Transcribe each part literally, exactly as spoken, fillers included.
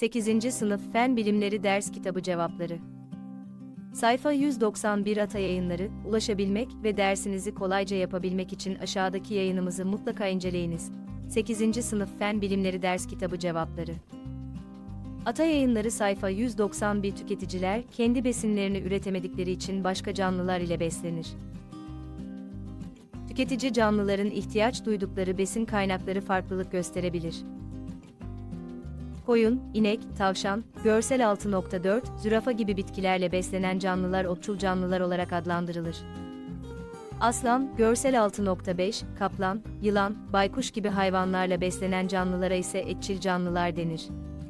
sekizinci Sınıf Fen Bilimleri Ders Kitabı Cevapları. Sayfa yüz doksan bir Ata Yayınları, ulaşabilmek ve dersinizi kolayca yapabilmek için aşağıdaki yayınımızı mutlaka inceleyiniz. sekizinci Sınıf Fen Bilimleri Ders Kitabı Cevapları. Ata Yayınları sayfa yüz doksan bir Tüketiciler, kendi besinlerini üretemedikleri için başka canlılar ile beslenir. Tüketici canlıların ihtiyaç duydukları besin kaynakları farklılık gösterebilir. Koyun, inek, tavşan, görsel altı nokta dört, zürafa gibi bitkilerle beslenen canlılar otçul canlılar olarak adlandırılır. Aslan, görsel altı nokta beş, kaplan, yılan, baykuş gibi hayvanlarla beslenen canlılara ise etçil canlılar denir.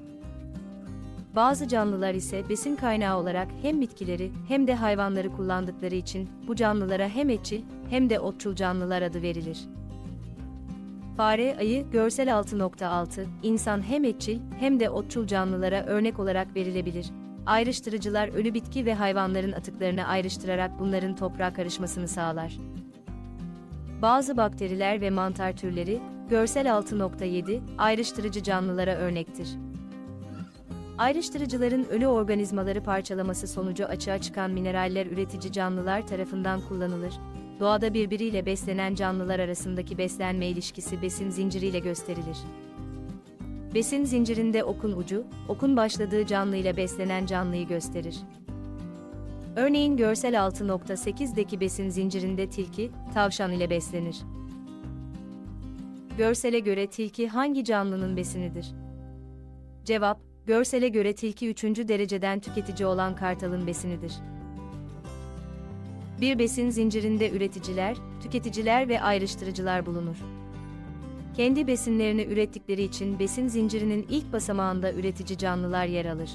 Bazı canlılar ise besin kaynağı olarak hem bitkileri hem de hayvanları kullandıkları için bu canlılara hem etçil hem de otçul canlılar adı verilir. Fare, ayı, görsel altı nokta altı, insan hem etçil hem de otçul canlılara örnek olarak verilebilir. Ayrıştırıcılar ölü bitki ve hayvanların atıklarını ayrıştırarak bunların toprağa karışmasını sağlar. Bazı bakteriler ve mantar türleri, görsel altı nokta yedi, ayrıştırıcı canlılara örnektir. Ayrıştırıcıların ölü organizmaları parçalaması sonucu açığa çıkan mineraller üretici canlılar tarafından kullanılır. Doğada birbiriyle beslenen canlılar arasındaki beslenme ilişkisi besin zinciriyle gösterilir. Besin zincirinde okun ucu, okun başladığı canlı ile beslenen canlıyı gösterir. Örneğin görsel altı nokta sekiz'deki besin zincirinde tilki, tavşan ile beslenir. Görsele göre tilki hangi canlının besinidir? Cevap, görsele göre tilki üçüncü dereceden tüketici olan kartalın besinidir. Bir besin zincirinde üreticiler, tüketiciler ve ayrıştırıcılar bulunur. Kendi besinlerini ürettikleri için besin zincirinin ilk basamağında üretici canlılar yer alır.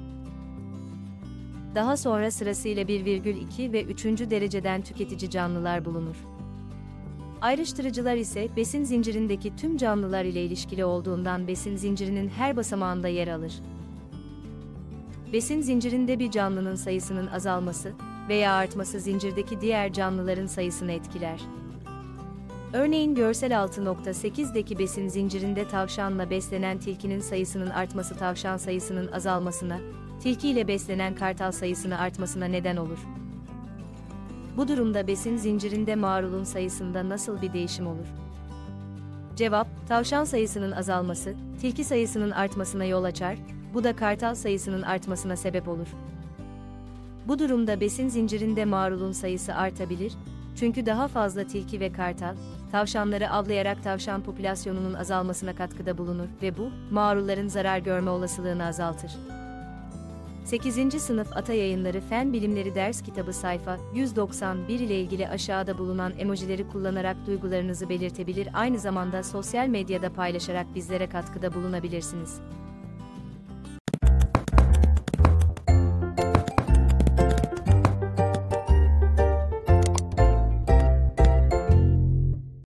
Daha sonra sırasıyla bir virgül iki ve üçüncü dereceden tüketici canlılar bulunur. Ayrıştırıcılar ise besin zincirindeki tüm canlılar ile ilişkili olduğundan besin zincirinin her basamağında yer alır. Besin zincirinde bir canlının sayısının azalması veya artması zincirdeki diğer canlıların sayısını etkiler. Örneğin görsel altı nokta sekiz'deki besin zincirinde tavşanla beslenen tilkinin sayısının artması tavşan sayısının azalmasına, tilki ile beslenen kartal sayısının artmasına neden olur. Bu durumda besin zincirinde marulun sayısında nasıl bir değişim olur? Cevap, tavşan sayısının azalması, tilki sayısının artmasına yol açar, bu da kartal sayısının artmasına sebep olur. Bu durumda besin zincirinde marulun sayısı artabilir, çünkü daha fazla tilki ve kartal, tavşanları avlayarak tavşan popülasyonunun azalmasına katkıda bulunur ve bu, marulların zarar görme olasılığını azaltır. sekizinci Sınıf Ata Yayınları Fen Bilimleri Ders Kitabı sayfa yüz doksan bir ile ilgili aşağıda bulunan emojileri kullanarak duygularınızı belirtebilir, aynı zamanda sosyal medyada paylaşarak bizlere katkıda bulunabilirsiniz.